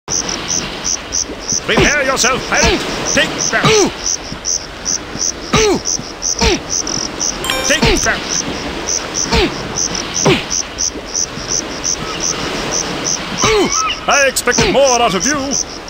Prepare yourself, pirate! Take that! Take that! I expected more out of you!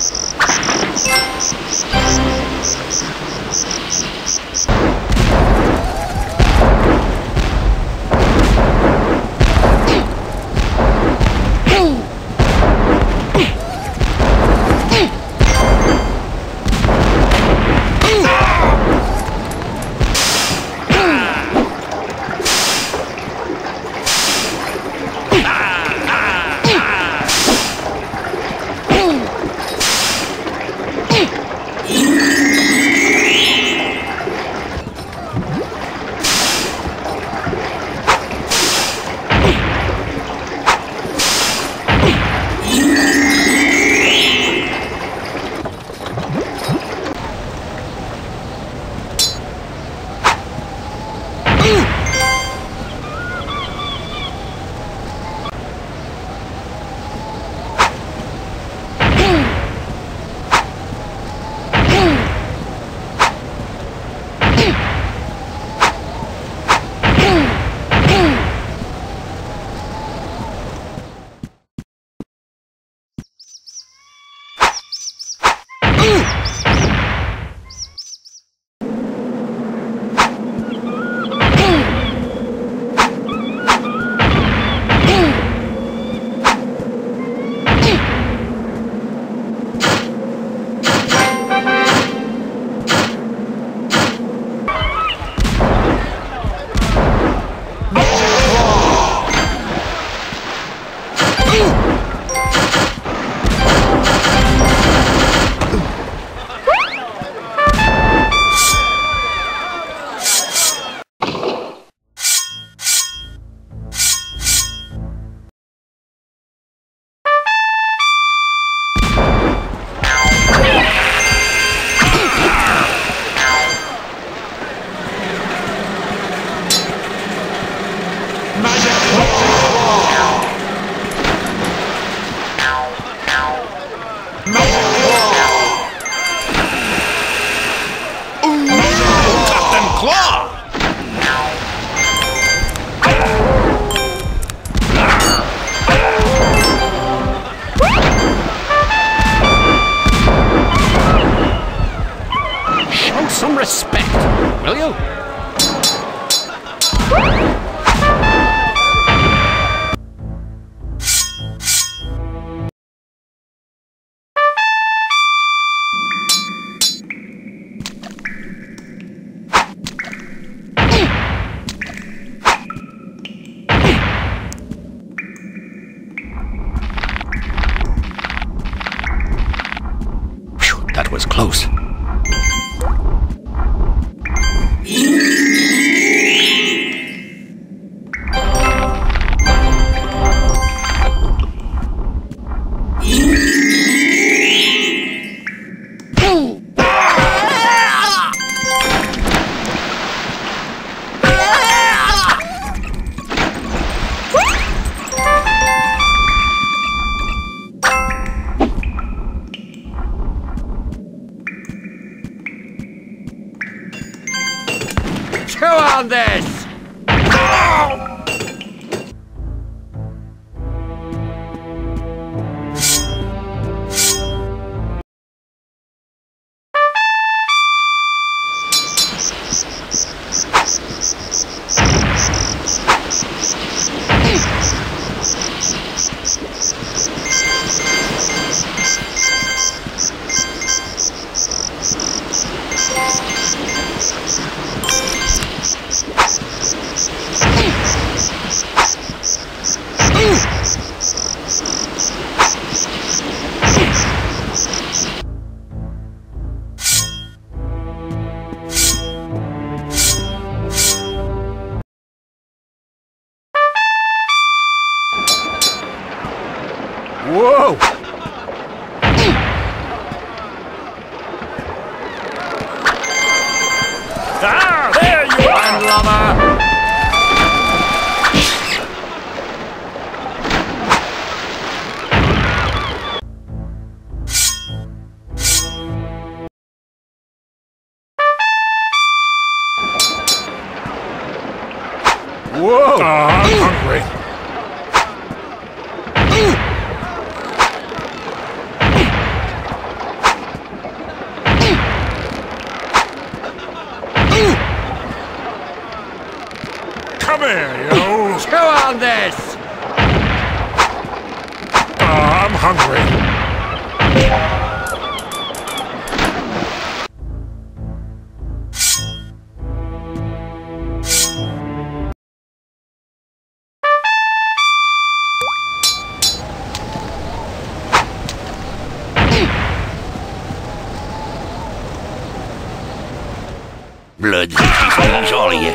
Some respect, will you? Whew, that was close. Chew on this! Whoa! I'm hungry. Come here, yo! Chew on this! I'm hungry. Blood things, all of you.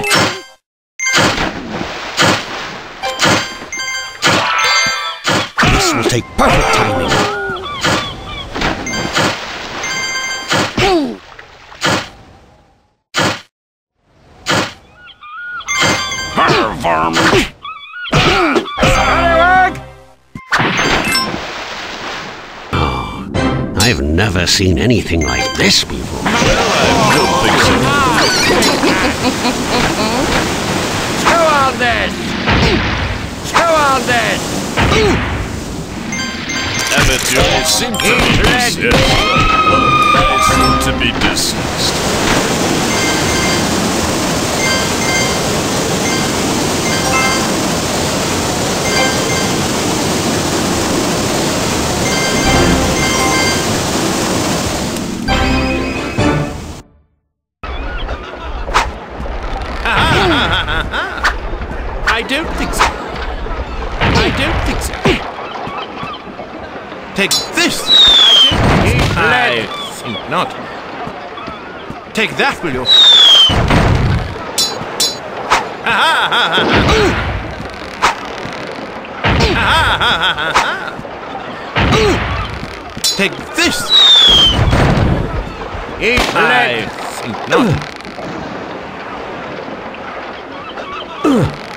This will take perfect timing. Oh, I've never seen anything like this before. I don't think so. Chew on this! Chew on this! Amateurs seem to be dismissed. They seem to be dismissed. I don't think so. I don't think so. Take this! I think not. Take that, will you? Take this! I think not.